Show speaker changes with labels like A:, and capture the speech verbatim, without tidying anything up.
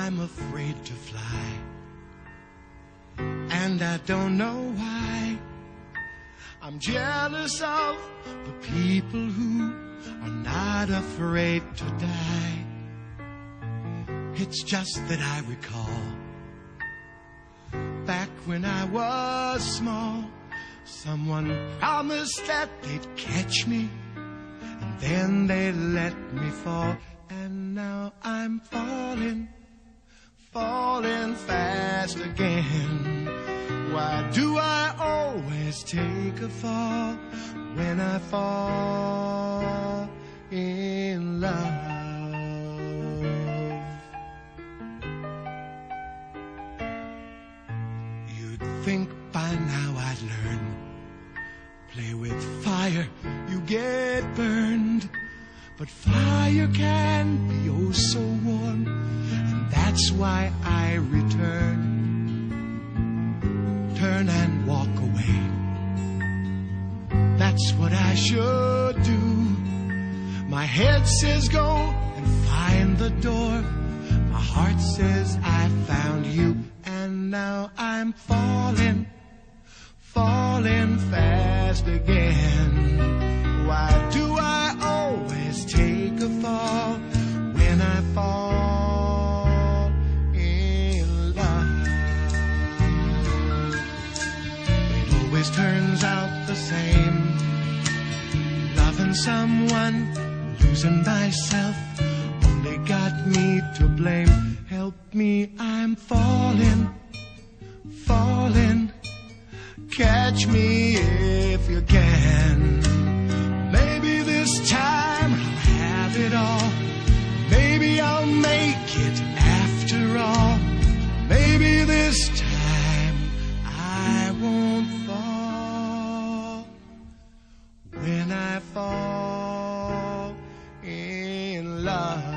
A: I'm afraid to fly, and I don't know why. I'm jealous of the people who are not afraid to die. It's just that I recall back when I was small, someone promised that they'd catch me, and then they let me fall. And now I'm falling, falling fast again. Why do I always take a fall when I fall in love? You'd think by now I'd learn. Play with fire, you get burned. But fire can be oh so warm, and that's why I return. Turn and walk away. That's what I should do. My head says go and find the door. My heart says I found you. And now I'm falling, falling fast again. Why do I always take a fall when I fall in love? It always turns out the same. Loving someone, losing myself, only got me to blame. Help me, I'm falling, falling. Catch me if you can. Maybe this time I'll have it all. Maybe I'll make it after all. Maybe this time I won't fall when I fall in love.